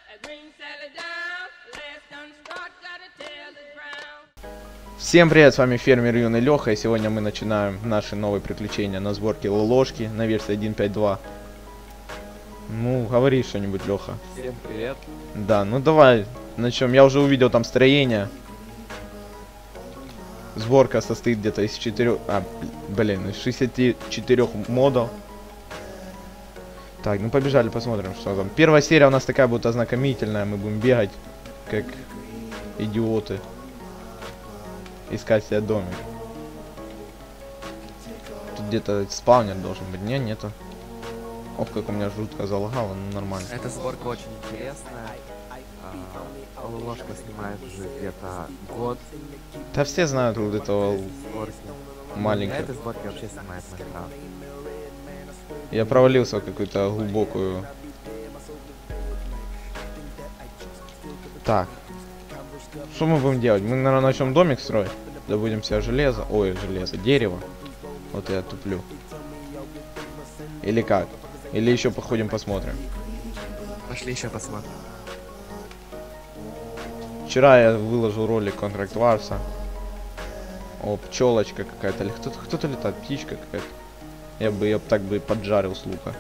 Всем привет, с вами фермер Юный Леха, и сегодня мы начинаем наши новые приключения на сборке ЛЛОшки на версии 1.5.2. Ну, говори что-нибудь, Леха. Всем привет. Да, ну давай начнем. Я уже увидел там строение. Сборка состоит где-то из 64 модов. Так, ну побежали, посмотрим, что там. Первая серия у нас такая будет ознакомительная, мы будем бегать, как идиоты. Искать себе домик. Тут где-то спаунер должен быть. Не, нету. Ох, как у меня жутко залагало, ну нормально. Эта сборка очень интересная. ЛЛОшка снимает уже где-то год. Да все знают вот этого Сборки. маленького. Эта сборка вообще снимает Майнкрафт. Я провалился в какую-то глубокую. Так. Что мы будем делать? Мы, наверное, начнем домик строить. Добудем себе железо. Ой, железо. Дерево. Вот я туплю. Или как? Или еще походим посмотрим. Пошли еще посмотрим. Вчера я выложил ролик Contract Wars. О, пчелочка какая-то. Или кто-то летает. Птичка какая-то. Я бы так бы поджарил с лука.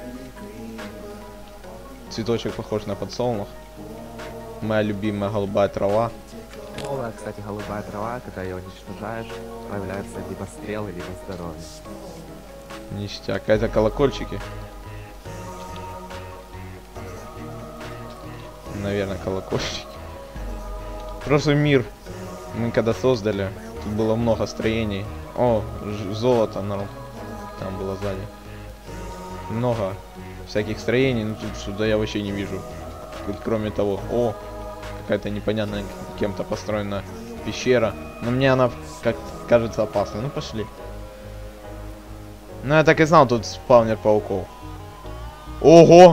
Цветочек похож на подсолнух. Моя любимая голубая трава. Новая, кстати, голубая трава, когда ее уничтожаешь, появляются либо стрелы, либо здоровье. Ништяк. Это колокольчики. Наверное, колокольчики. Прошлый мир мы когда создали, тут было много строений. О, золото, народ. Там было сзади. Много всяких строений, но тут сюда я вообще не вижу. Тут кроме того, о, какая-то непонятная кем-то построена пещера. Но мне она, как кажется, опасна. Ну пошли. Ну я так и знал, тут спаунер пауков. Ого!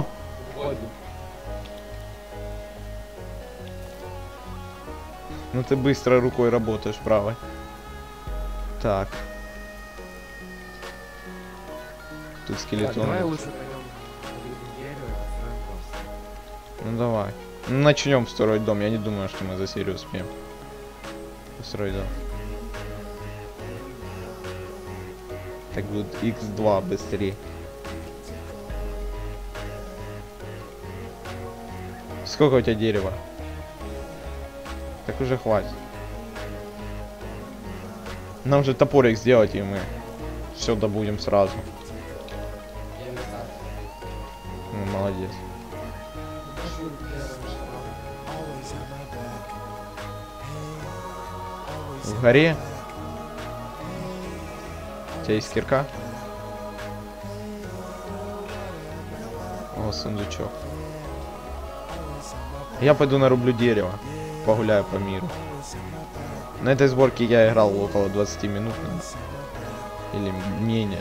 Ну ты быстро рукой работаешь правой. Так. Тут скелетон. Так, давай лучше пойдем в дерево. Ну давай. Ну, начнем строить дом. Я не думаю, что мы за серию успеем построить дом. Так будет x2 быстрее. Сколько у тебя дерева? Так уже хватит. Нам же топорик сделать, и мы все добудем сразу. Ну, молодец. В горе. У тебя есть кирка? О, сундучок. Я пойду нарублю дерево. Погуляю по миру. На этой сборке я играл около 20 минут. Или менее.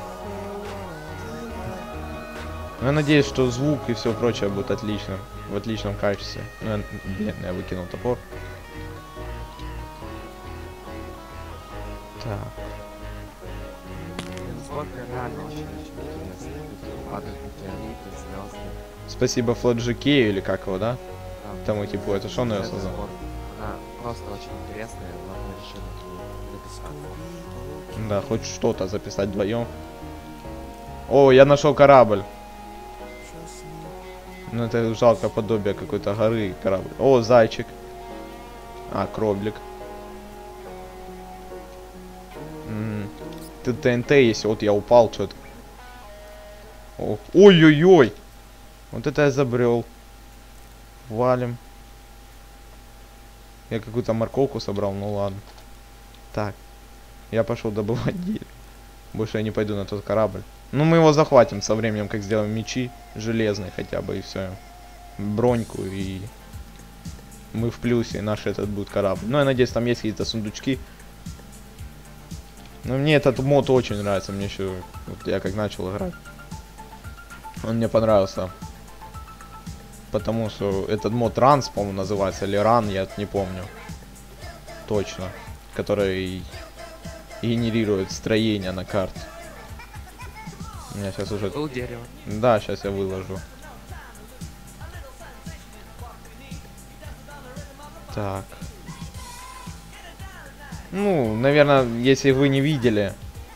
Но я надеюсь, что звук и все прочее будет отличным. В отличном качестве. Ну, блин, я выкинул топор. Так. Сборка реально очень интересная. Тут падают метеориты, звезды. Спасибо Флоджикею, или как его, да? Да. Тому типу, это что он ее Эта создал? сборка, она просто очень интересная, но мы решили написать. Да, хоть что-то записать вдвоем. О, я нашел корабль. Ну это жалко подобие какой-то горы корабль. О, зайчик. А, кроблик. Тут ТНТ есть, вот я упал что-то. Ой-ой-ой. Вот это я забрел. Валим. Я какую-то морковку собрал, ну ладно. Так. Я пошел добывать дерево. Больше я не пойду на тот корабль. Ну мы его захватим со временем, как сделаем мечи железные хотя бы, и все. Броньку, и мы в плюсе, и наш этот будет корабль. Ну я надеюсь, там есть какие-то сундучки. Но мне этот мод очень нравится. Мне еще, вот я как начал играть, он мне понравился. Потому что этот мод Runs, по-моему, называется, или Run, я не помню. Точно. Который генерирует строение на карте. У меня сейчас уже... Был дерево. Да, сейчас я выложу. Так. Ну, наверное, если вы не видели,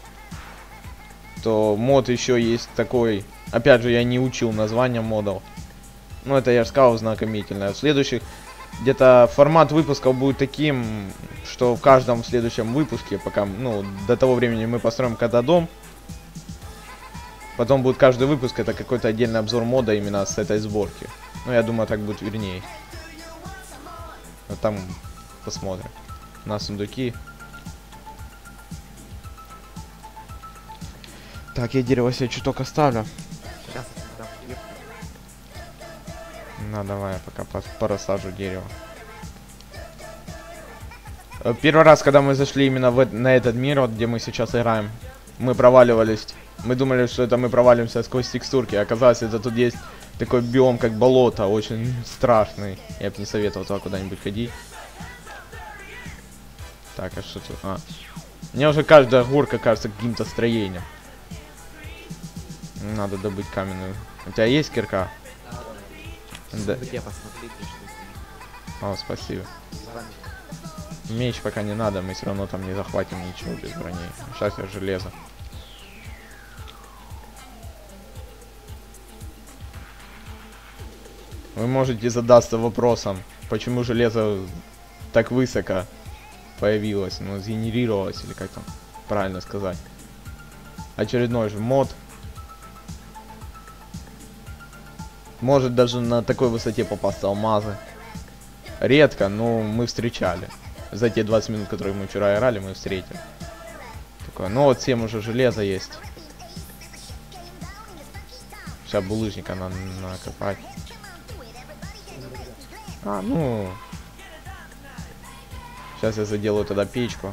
то мод еще есть такой. Опять же, я не учил название модов. Ну, это я же сказал знакомительное. В следующих где-то формат выпусков будет таким, что в каждом следующем выпуске, пока, ну, до того времени мы построим когда дом, потом будет каждый выпуск, это какой-то отдельный обзор мода именно с этой сборки. Ну, я думаю, так будет вернее. А там посмотрим. На сундуки. Так, я дерево себе чуток оставлю. Сейчас я дам кирку. Ну, давай я пока порасажу дерево. Первый раз, когда мы зашли именно на этот мир, вот где мы сейчас играем, мы проваливались. Мы думали, что это мы провалимся сквозь текстурки. Оказалось, это тут есть такой биом, как болото, очень страшный. Я бы не советовал туда куда-нибудь ходить. Так, а что тут? А. Мне уже каждая горка кажется каким-то строением. Надо добыть каменную. У тебя есть кирка? Да. Где посмотрите, что О, спасибо. с вами. Меч пока не надо, мы все равно там не захватим ничего без брони. Сейчас я железо. Вы можете задаться вопросом, почему железо так высоко появилось, ну, сгенерировалось, или как там правильно сказать. Очередной же мод. Может даже на такой высоте попасться алмазы. Редко, но мы встречали. За те 20 минут, которые мы вчера играли, мы встретили. Такое, ну вот 7 уже железа есть. Сейчас булыжника надо накопать. А, ну... Сейчас я заделаю тогда печку.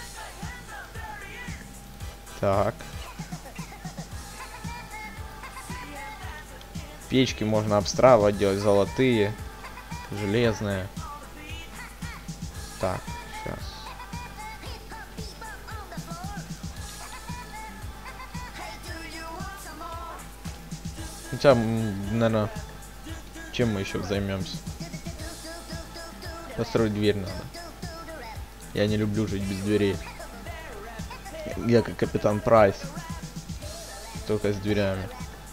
Так. Печки можно обстраивать, делать золотые, железные. Так, сейчас. Хотя, наверное, чем мы еще займемся? Построить дверь надо. Я не люблю жить без дверей. Я как капитан Прайс. Только с дверями.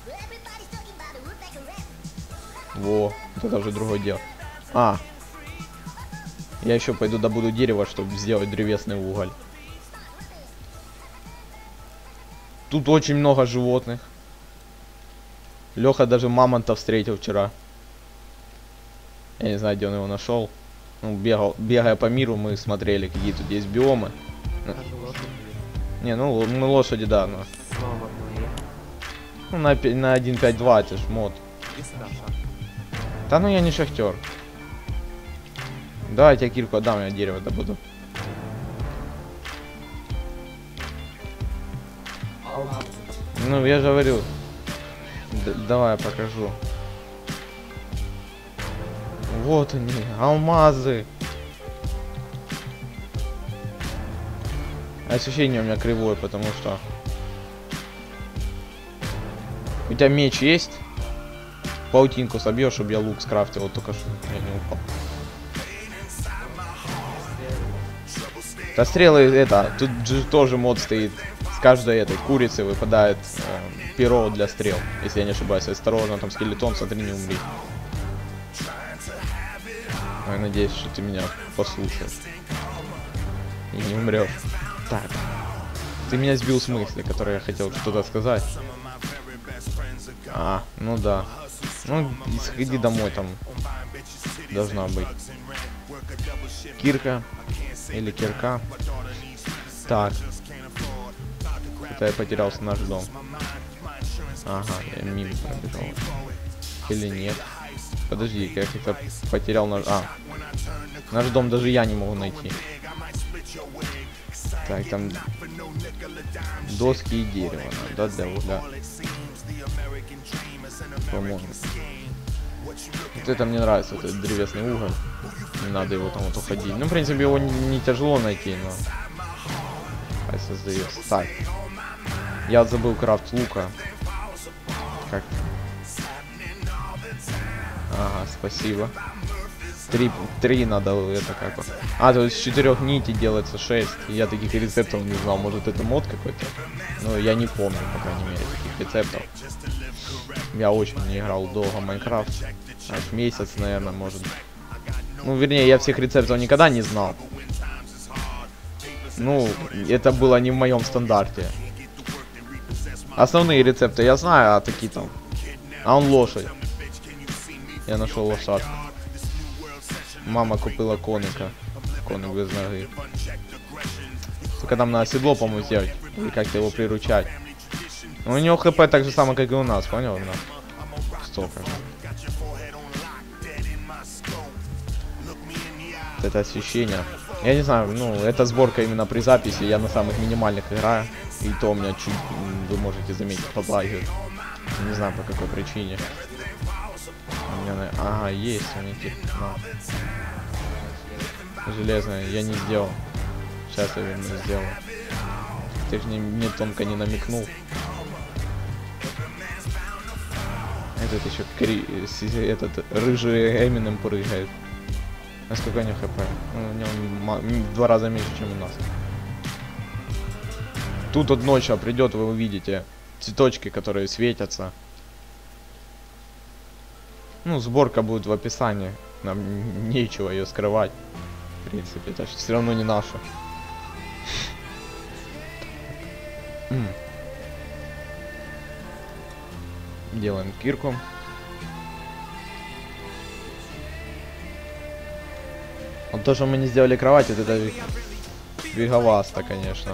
Во, это уже другое дело. А. Я еще пойду добуду дерево, чтобы сделать древесный уголь. Тут очень много животных. Леха даже мамонта встретил вчера. Я не знаю, где он его нашел. Ну, бегая по миру, мы смотрели, какие тут есть биомы. Даже лошадь есть. Не, ну мы лошади, да, но. Снова мы. Ну на 1.5.2 это ж мод. И сюда шаг. Да ну я не шахтер. Давай я тебе кирку отдам, я дерево добуду. Алмазы. Ну я же говорю. Давай я покажу. Вот они, алмазы. Ощущение у меня кривое, потому что... У тебя меч есть? Паутинку собьешь, чтобы я лук скрафтил, вот только что я не упал. Да стрелы это, тут же тоже мод стоит. С каждой этой курицы выпадает перо для стрел. Если я не ошибаюсь, осторожно, там скелетон, смотри, не умри. Я надеюсь, что ты меня послушаешь. И не умрешь. Так. Ты меня сбил с мысли, которой я хотел что-то сказать. А, ну да. Ну, сходи домой, там должна быть кирка или кирка. Так. Это я потерялся наш дом. Ага, я мимо пробежал. Или нет? Подожди, я как-то потерял наш... А, наш дом даже я не могу найти. Так, там доски и дерево надо, да, для угля. По-моему. Вот это мне нравится, этот древесный уголь. Не надо его там вот уходить. Ну, в принципе, его не тяжело найти, но... Хай создается. Так. Я забыл крафт лука. Как? Ага, спасибо. 3 надо, это как вот. А, то есть с 4 нитей делается 6. Я таких рецептов не знал. Может это мод какой-то? Но я не помню, по крайней мере, таких рецептов. Я очень не играл долго в Майнкрафт. Аж месяц, наверное, может. Ну, вернее, я всех рецептов никогда не знал. Ну, это было не в моем стандарте. Основные рецепты я знаю, а такие там... А он лошадь. Я нашел лошадку. Мама купила коника. Коник без ноги. Только там надо седло, по-моему, сделать. Или как-то его приручать. Но у него хп так же самое, как и у нас, понял? Столько же. Вот это освещение. Я не знаю, ну, это сборка именно при записи. Я на самых минимальных играю. И то у меня чуть, вы можете заметить, подлагивает. Не знаю по какой причине. У меня, ага, есть у них. Железная, я не сделал. Сейчас я верну, сделаю. Ты же мне тонко не намекнул. Этот еще этот рыжий Эминем прыгает. А сколько у него хп? Ну, у него в 2 раза меньше, чем у нас. Тут вот ночью придет, вы увидите цветочки, которые светятся. Ну, сборка будет в описании. Нам нечего ее скрывать. В принципе, это все равно не наша. Делаем кирку. Вот то, что мы не сделали кровать, это фиговасто, конечно.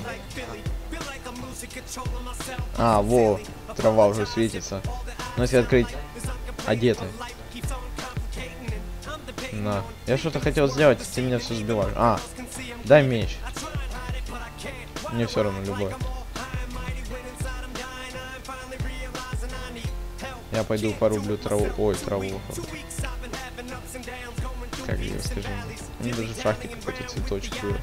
А, во, трава уже светится. Но если открыть одетый. На. Я что-то хотел сделать, ты меня все сбиваешь. А, дай меч. Мне все равно любой. Я пойду порублю траву. Ой, траву. Как ее скажи? У меня даже в шахте какой-то цветочек вырос.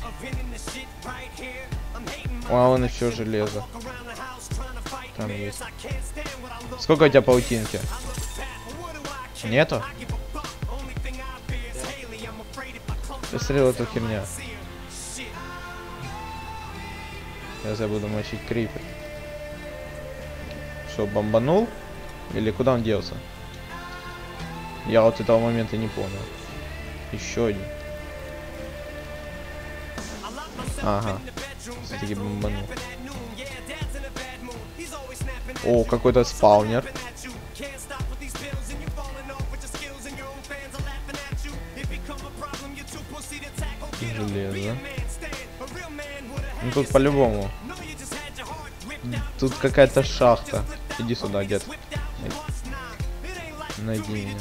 А вон еще железо. Там есть. Сколько у тебя паутинки? Нету? Посмотрел эту херня. Сейчас я буду мочить крипер. Что, бомбанул? Или куда он делся? Я вот этого момента не понял. Еще один. Ага. Все-таки бомбанул. О, какой-то спаунер. Железо. Ну тут по-любому. Тут какая-то шахта. Иди сюда, дед. Найди меня.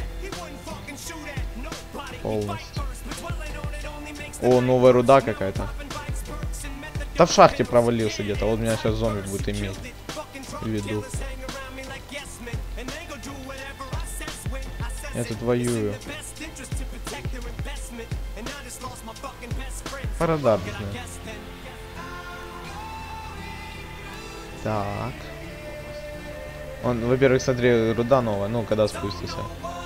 Полностью. О, новая руда какая-то. Да в шахте провалился где-то. Вот меня сейчас зомби будет иметь в виду. Я тут воюю. Парадабельно. Так. Он, во-первых, смотри, руда новая. Ну, когда спустится.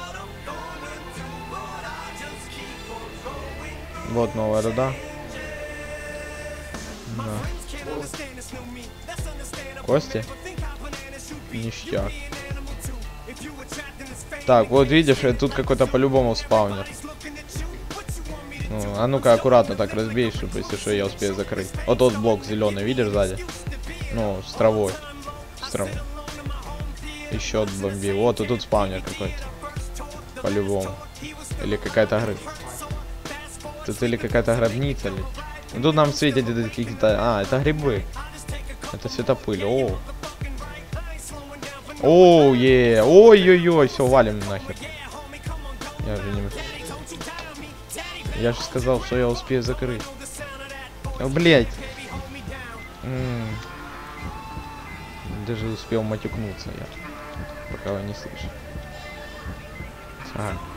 Вот новая руда. Да. Кости? Ништяк. Так, вот видишь, тут какой-то по-любому спаунер. Ну, а ну-ка аккуратно так разбей, чтобы если что я успею закрыть. Вот тот блок зеленый, видишь сзади? Ну, с травой. С травой. Еще бомби. Вот тут спаунер какой-то. По-любому. Или какая-то грызь. Тут или какая-то гробница. Или... Ну, тут нам светят какие-то... А, это грибы. Это светопыль. О. Оу, е. Ой-ой-ой. Все, валим нахер. Я же не... Я же сказал, что я успею закрыть. О, блядь. Даже успел матюкнуться я. Пока вы не слышите. Ага.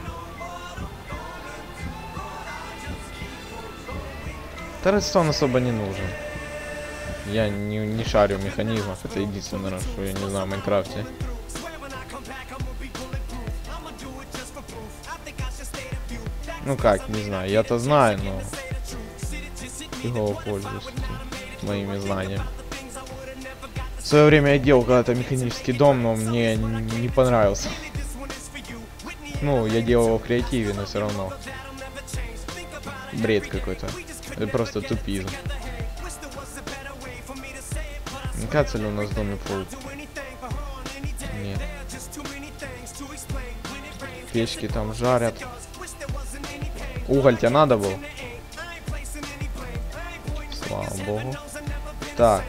Редстоун особо не нужен. Я не шарю в механизмах. Это единственное, что я не знаю в Майнкрафте. Ну как, не знаю, я-то знаю, но фигово пользуюсь моими знаниями. В свое время я делал когда-то механический дом, но мне не понравился. Ну, я делал его в креативе, но все равно. Бред какой-то. Это просто тупизм. Не кажется ли у нас в доме паук? Нет. Печки там жарят. Уголь тебе надо был? Слава богу. Так.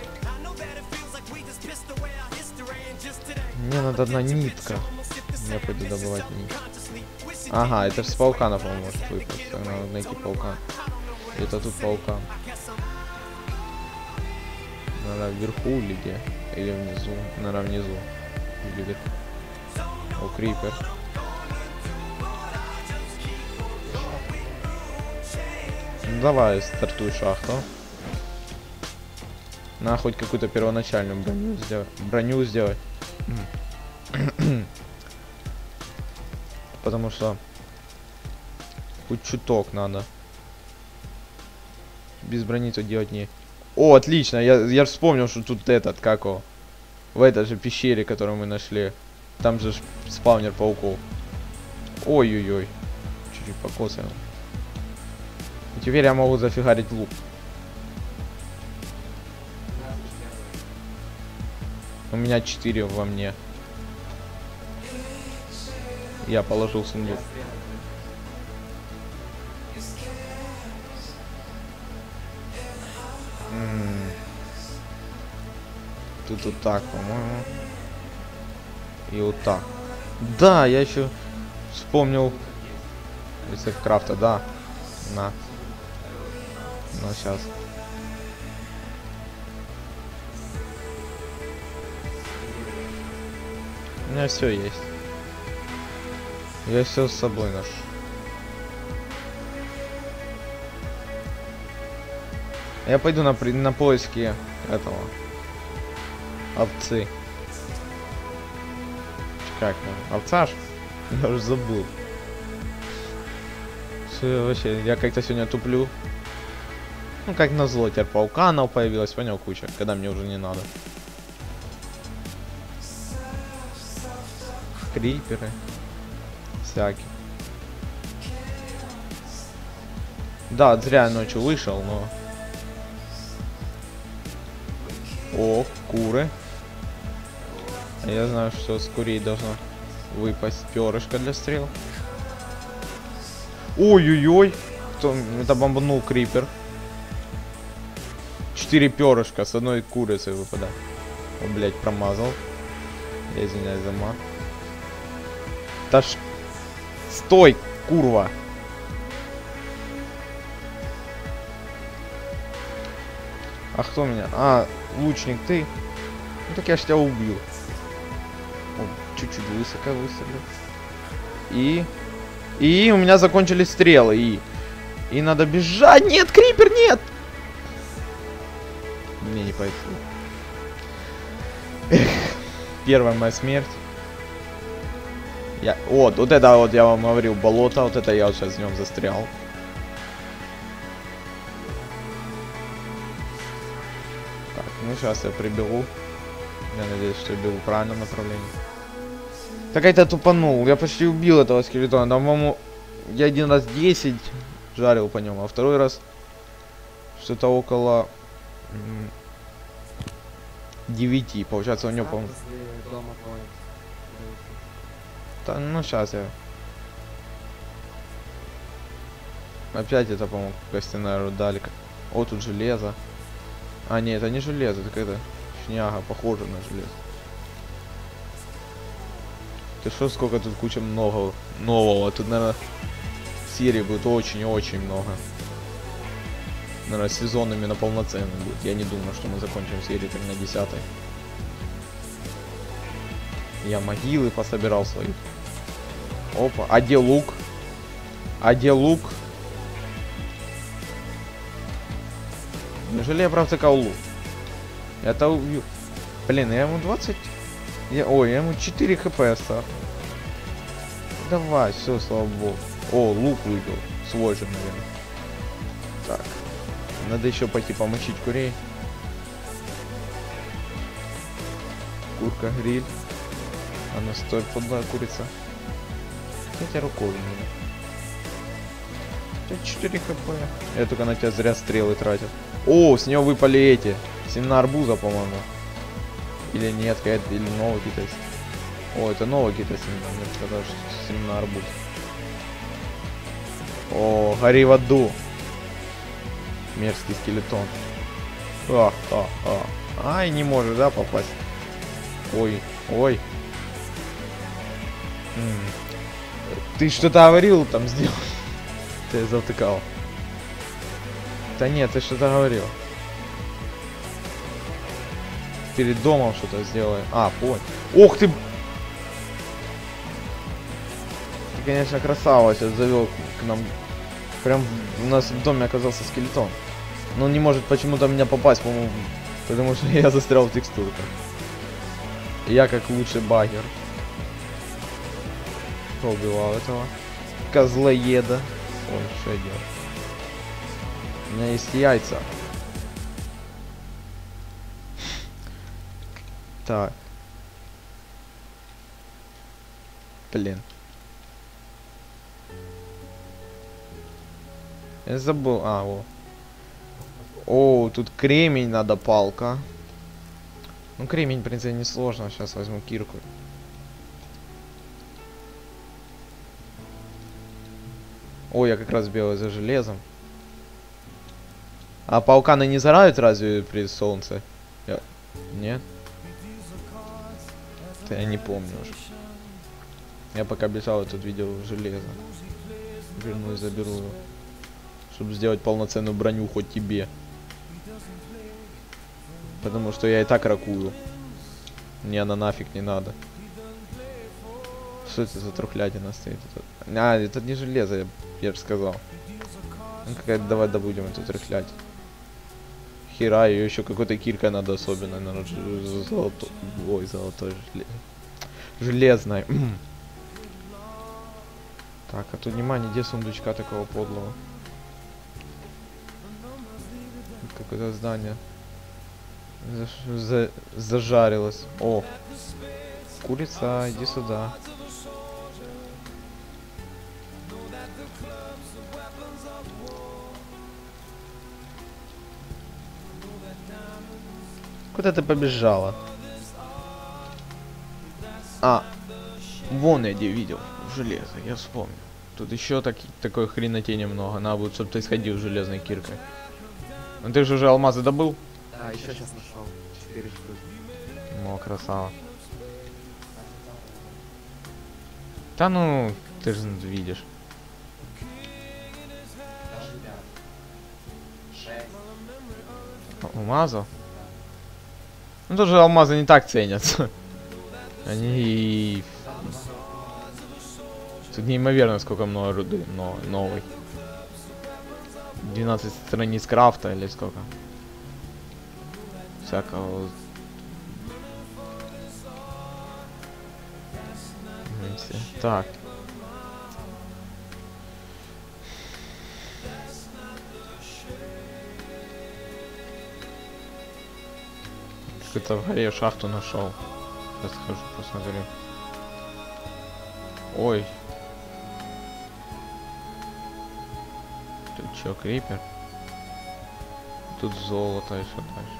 Мне надо одна нитка. Я пойду добывать нитку. Ага, это же с паукана, по-моему, может выпасть. Надо найти паука. Где-то тут паука. Наверное, вверху или где? Или внизу? Наверное, внизу. Или вверху. О, крипер. Ну, давай, стартуй шахту. На хоть какую-то первоначальную броню сделать. Потому что хоть чуток надо. Без брони-то делать не... О, отлично, я вспомнил, что тут этот, как его, в этой же пещере, которую мы нашли. Там же спаунер пауков. Ой-ой-ой. Чуть-чуть покосил. И теперь я могу зафигарить лук. У меня 4 во мне. Я положил сундук. Тут вот так, по-моему. И вот так. Да, я еще вспомнил рецепт крафта, да. На. Ну, сейчас. У меня все есть. Я все с собой ношу. Я пойду на поиски этого овцы. Как там? Овца ж? Я уже забыл. Что вообще, я как-то сегодня туплю. Ну как назло, теперь пауканов появилась, понял, куча, когда мне уже не надо. Криперы. Всякие. Да, зря ночью вышел, но... О, куры. Я знаю, что с курей должно выпасть перышко для стрел. Ой-ой-ой. Кто это бомбанул крипер? 4 перышка с одной курицы выпадает. О, блять, промазал. Я извиняюсь за мат. Да ж... Стой, курва. А кто меня? А, лучник ты? Ну так я ж тебя убью. Чуть-чуть высоко выстрелил. И у меня закончились стрелы. И надо бежать. Нет, крипер, нет! Мне не пойти. Эх, первая моя смерть. Вот это вот я вам говорил, болото. Вот это я вот сейчас в нем застрял. Так, ну сейчас я прибегу. Я надеюсь, что я бегу в правильном направлении. Так это тупанул. Я почти убил этого скелетона. Там, по-моему, я один раз 10 жарил по нему, а второй раз что-то около 9. Получается, у него, по-моему... Да, ну сейчас я... Опять это, по-моему, костяная рудалька. О, тут железо. А, нет, это не железо, это какая-то шняга, похоже на железо. Ты что, сколько тут куча нового. Тут, наверное, серий будет очень-очень много. Наверное, сезон именно полноценный будет. Я не думаю, что мы закончим серию так на 10-й. Я могилы пособирал свои. Опа, а где лук? А где лук? Неужели я правда такал лук? Это убью. Блин, я ему 20... Ой, я ему 4 хп оставил. Давай, все, слава богу. О, лук выбил. свой же, наверное. Так. Надо еще пойти помочить курей. Курка, гриль. Она стоит подлая курица. Хотя рукой у меня. 4 хп. Я только на тебя зря стрелы тратил. О, с нее выпали эти. Семена арбуза, по-моему. Или нет, или новый какие-то. О, это новый какие-то семена. Мне сказали, что семена арбуз. О, гори в аду. Мерзкий скелетон. Ай, не может, да, попасть? Ой, ой. Ты что-то говорил там сделал? Ты затыкал. Да нет, ты что-то говорил. Перед домом что-то сделай. А, понял. Ох ты! Ты, конечно, красава, сейчас завел к нам. Прям у нас в доме оказался скелетон. Но он не может почему-то меня попасть, по-моему, потому что я застрял в текстурках. Я как лучший багер. Кто убивал этого? Козлоеда. Ой, что я делаю? У меня есть яйца. Так. Блин. Я забыл. А, во. О, тут кремень надо, палка. Ну, кремень, в принципе, не сложно. Сейчас возьму кирку. О, я как раз белый за железом. А пауканы не зарают разве при солнце? Нет? Это я не помню уже. Я пока бежал, тут видел железо. Вернусь, заберу его. Чтобы сделать полноценную броню хоть тебе. Потому что я и так ракую. Мне она нафиг не надо. Что это за трухлядина стоит? А, это не железо, я же сказал. Ну какая-то, давай добудем эту трухлядь. Хера, ее еще какой-то киркой надо особенно, наверное, золотой. Ой, золотой железной. Так, а тут внимание, где сундучка такого подлого? Какое-то здание зажарилось. О, курица, иди сюда. Куда ты побежала? А, вон я где видел железо, я вспомнил. Тут еще такой хренотени много. Надо будет, чтобы ты сходил с железной киркой. Ну ты же уже алмазы добыл? Да, еще сейчас нашел 4 штуки. О, красава. Да ну, ты же видишь. Алмазов? Ну тоже алмазы не так ценятся. Они... Тут неимоверно сколько много руды, но новый. 12 страниц крафта или сколько? Всякого. Так. Какую-то в горе шахту нашел. Сейчас схожу, посмотрю. Ой. Тут чё, крипер? Тут золото еще дальше.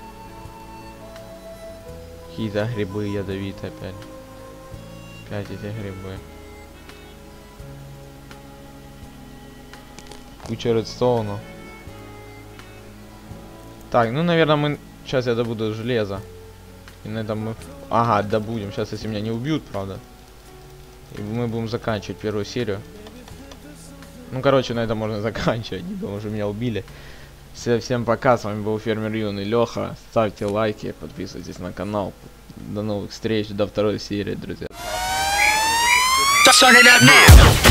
Какие-то грибы ядовитые опять. Опять эти грибы. Куча редстоуна. Так, ну, наверное, мы... Сейчас я добуду железо. И на этом мы... Ага, добудем. Сейчас, если меня не убьют, правда. И мы будем заканчивать первую серию. Ну, короче, на этом можно заканчивать. Потому что меня убили. Всем пока. С вами был фермер Юный Леха. Ставьте лайки, подписывайтесь на канал. До новых встреч. До второй серии, друзья.